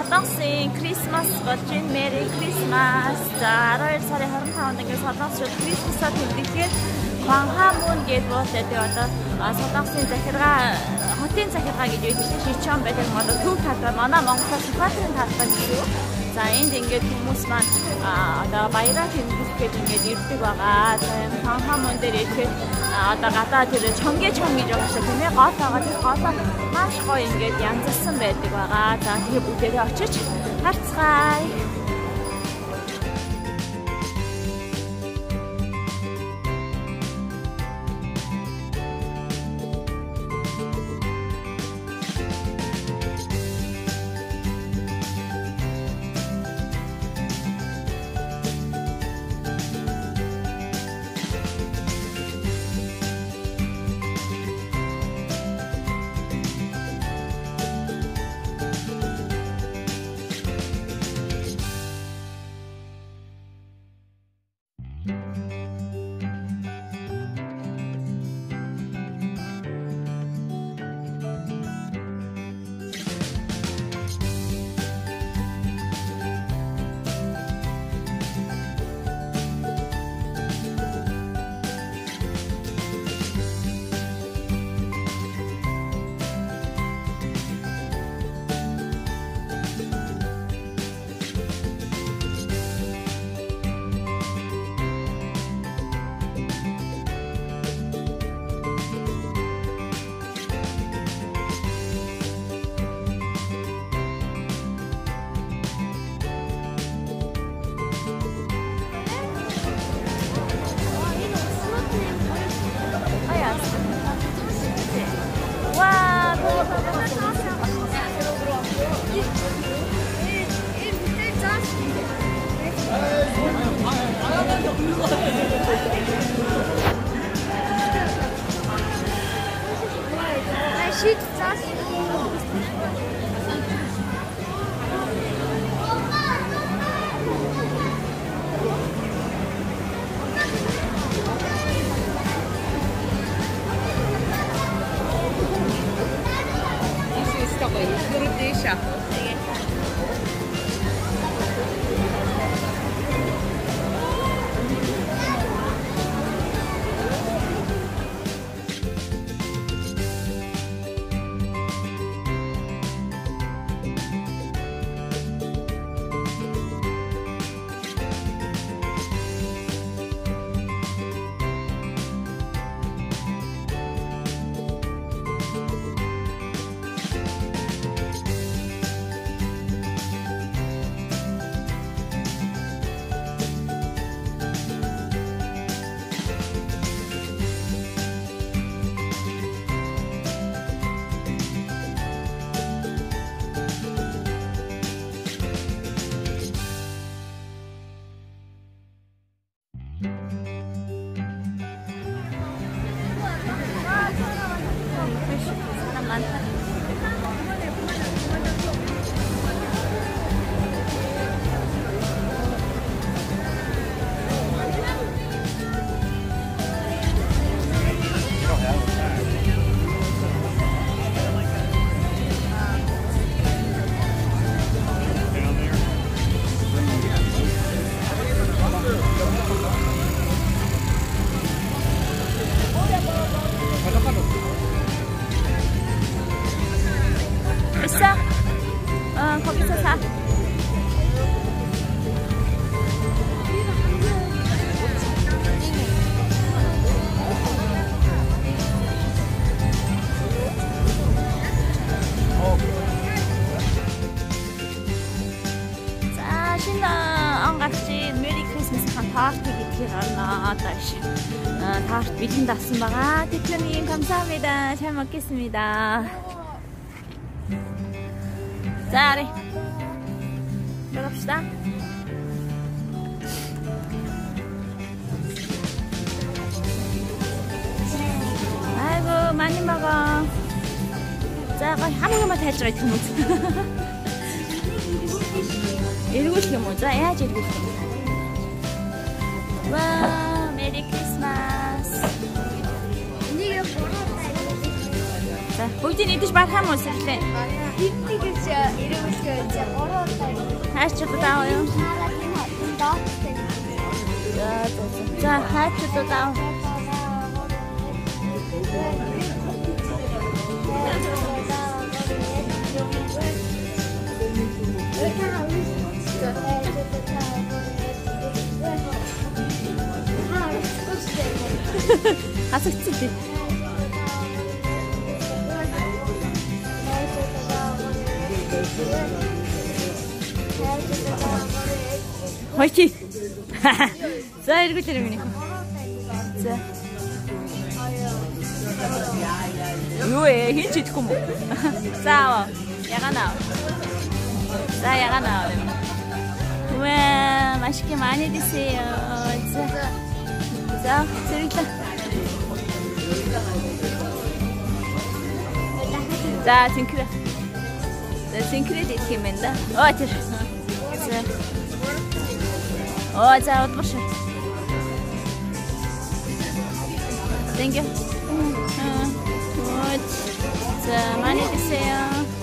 서당스인 크리스마스 멋진 메리 크리스마스. 자, 11월 25일 등 서당스 크리스마스 딜리켓 광화문 게이트워스에 왔다. 서당스인 захиргаа хотын захиргаа гэж хэлсэн шичэн байдаг манай төв талбай манай Монголоос фатрын талбай гэсэн. За энд ингээд хүмүүс маань одоо баяраа тэмдэглэж ингээд ирдэг байгаа. За 광화문 дээр ирэхэд одоо гадаа тэр чонгээ гэж байгаа шүү тийм ээ. Гол байгаа тэр голоо маш гоё ингээд янзлсан байдаг байгаа. За тэгээ бүгдээрээ очиж харцгаая. 다 미팅 났습니다. 대표님 감사합니다. 잘 먹겠습니다. 자, 우리 들어갑시다. 아이고 많이 먹어. 자, 아무거나 다 해줘라 이렇게 뭐지? 7시에 뭐죠? 해야지 7시에. 와, 메리 크리스마스. 자. Бүгдийг идэж барах юм уу сэрэлээ? Хитний гэж ирүүлж ороотай. Хаач удаа юу? За хаач удаа. Хасагцээ. Хойчи. За эргүүлээрэй миний. За. Юу хин ч идэхгүй юм уу? За аваа. Яганаа. За яганаа. Уаа, машки 많이 드세요. За, зэрэглээ. За, зинхрэ. За, зинхрэ дэх юм байна да. Оо, тэр. За. Оо, за, удмаш. Thank you. Вот. За, 많이 드세요.